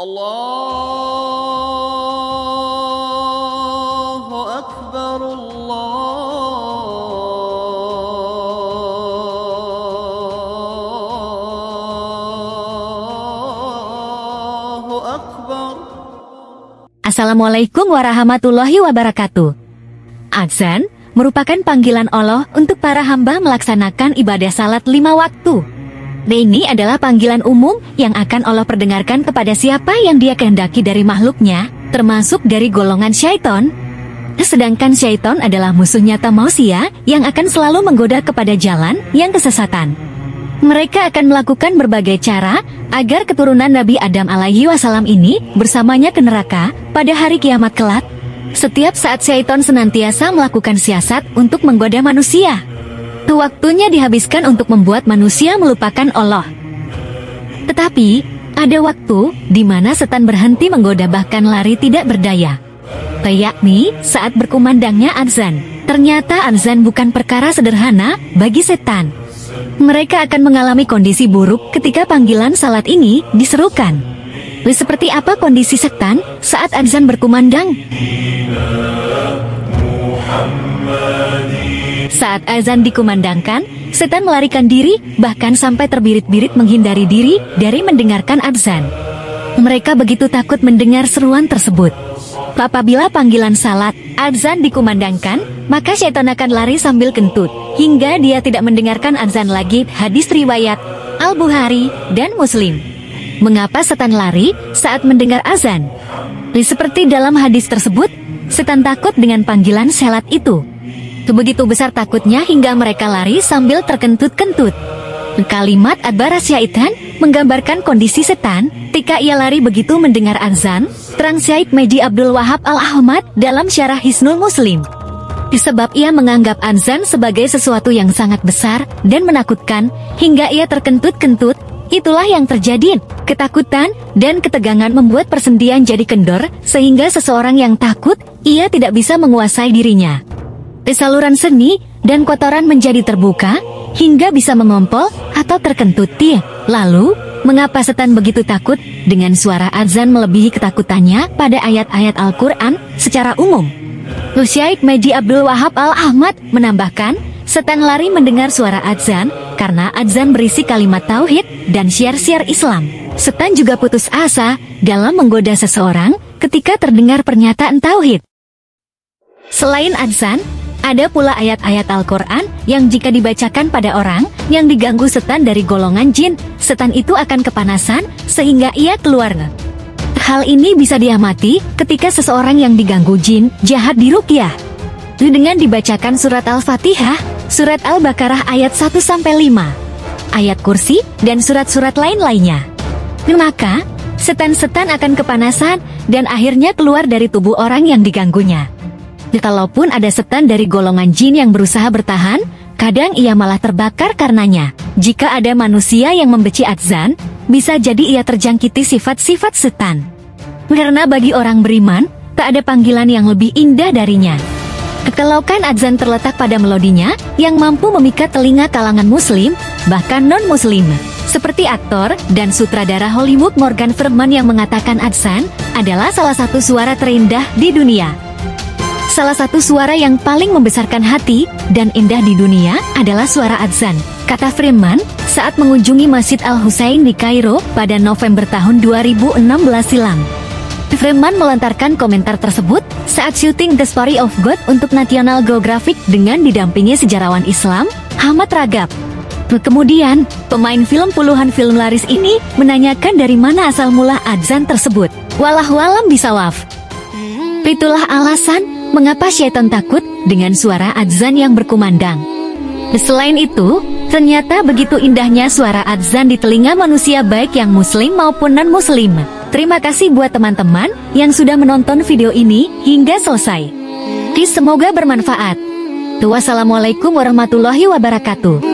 Allahu Akbar, Allahu Akbar. Assalamualaikum warahmatullahi wabarakatuh. Azan merupakan panggilan Allah untuk para hamba melaksanakan ibadah salat 5 waktu. Ini adalah panggilan umum yang akan Allah perdengarkan kepada siapa yang Dia kehendaki dari makhluknya, termasuk dari golongan syaitan. Sedangkan syaitan adalah musuh nyata manusia yang akan selalu menggoda kepada jalan yang kesesatan. Mereka akan melakukan berbagai cara agar keturunan Nabi Adam alaihi wasallam ini bersamanya ke neraka pada hari kiamat kelak. Setiap saat syaitan senantiasa melakukan siasat untuk menggoda manusia. Waktunya dihabiskan untuk membuat manusia melupakan Allah. Tetapi, ada waktu di mana setan berhenti menggoda bahkan lari tidak berdaya. Yakni saat berkumandangnya azan. Ternyata azan bukan perkara sederhana bagi setan. Mereka akan mengalami kondisi buruk ketika panggilan salat ini diserukan. Seperti apa kondisi setan saat azan berkumandang? Saat azan dikumandangkan, setan melarikan diri, bahkan sampai terbirit-birit menghindari diri dari mendengarkan azan. Mereka begitu takut mendengar seruan tersebut. Apabila panggilan salat, azan dikumandangkan, maka setan akan lari sambil kentut, hingga dia tidak mendengarkan azan lagi. Hadis riwayat Al-Bukhari dan Muslim. Mengapa setan lari saat mendengar azan? Seperti dalam hadis tersebut, setan takut dengan panggilan salat itu. Begitu besar takutnya hingga mereka lari sambil terkentut-kentut. Kalimat adbara syaitan menggambarkan kondisi setan ketika ia lari begitu mendengar azan. Terang Syekh Mehdi Abdul Wahab Al-Ahmad dalam Syarah Hisnul Muslim. Sebab ia menganggap azan sebagai sesuatu yang sangat besar dan menakutkan hingga ia terkentut-kentut. Itulah yang terjadi. Ketakutan dan ketegangan membuat persendian jadi kendor sehingga seseorang yang takut ia tidak bisa menguasai dirinya. Saluran seni dan kotoran menjadi terbuka hingga bisa mengompol atau terkentut. Lalu, mengapa setan begitu takut dengan suara azan melebihi ketakutannya pada ayat-ayat Al-Quran secara umum? Syekh Mehdi Abdul Wahab Al-Ahmad menambahkan, setan lari mendengar suara azan karena azan berisi kalimat tauhid dan syiar-syiar Islam. Setan juga putus asa dalam menggoda seseorang ketika terdengar pernyataan tauhid. Selain azan, ada pula ayat-ayat Al-Quran yang jika dibacakan pada orang yang diganggu setan dari golongan jin, setan itu akan kepanasan sehingga ia keluar. Hal ini bisa diamati ketika seseorang yang diganggu jin jahat diruqyah. Dengan dibacakan surat Al-Fatihah, surat Al-Baqarah ayat 1-5, ayat kursi, dan surat-surat lain-lainnya. Maka, setan-setan akan kepanasan dan akhirnya keluar dari tubuh orang yang diganggunya. Kalaupun ada setan dari golongan jin yang berusaha bertahan, kadang ia malah terbakar karenanya. Jika ada manusia yang membenci azan, bisa jadi ia terjangkiti sifat-sifat setan. Karena bagi orang beriman, tak ada panggilan yang lebih indah darinya. Kekelaukan azan terletak pada melodinya yang mampu memikat telinga kalangan muslim, bahkan non-muslim. Seperti aktor dan sutradara Hollywood Morgan Freeman yang mengatakan azan adalah salah satu suara terindah di dunia. Salah satu suara yang paling membesarkan hati dan indah di dunia adalah suara azan, kata Freeman saat mengunjungi Masjid Al-Husain di Kairo pada November tahun 2016 silam. Freeman melontarkan komentar tersebut saat syuting The Story of God untuk National Geographic dengan didampingi sejarawan Islam, Ahmad Ragab. Kemudian, pemain film puluhan film laris ini menanyakan dari mana asal mula azan tersebut. Wallahualam bisawab. Itulah alasan mengapa syaitan takut dengan suara azan yang berkumandang. Selain itu, ternyata begitu indahnya suara azan di telinga manusia baik yang muslim maupun non-muslim. Terima kasih buat teman-teman yang sudah menonton video ini hingga selesai. Semoga bermanfaat. Wassalamualaikum warahmatullahi wabarakatuh.